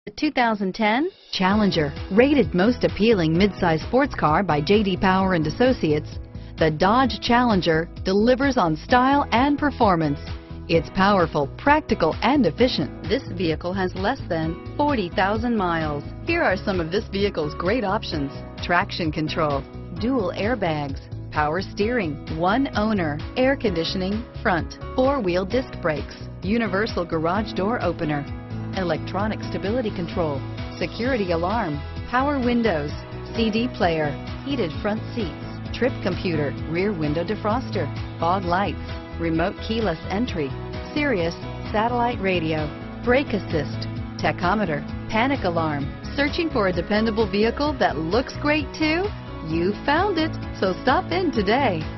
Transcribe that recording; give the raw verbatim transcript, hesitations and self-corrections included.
The two thousand ten Challenger, rated most appealing midsize sports car by J D Power and Associates, the Dodge Challenger delivers on style and performance. It's powerful, practical, and efficient. This vehicle has less than forty thousand miles. Here are some of this vehicle's great options: traction control, dual airbags, power steering, one owner, air conditioning, front, four-wheel disc brakes, universal garage door opener, electronic stability control, security alarm, power windows, C D player, heated front seats, trip computer, rear window defroster, fog lights, remote keyless entry, Sirius satellite radio, brake assist, tachometer, panic alarm. Searching for a dependable vehicle that looks great too? You found it, so stop in today.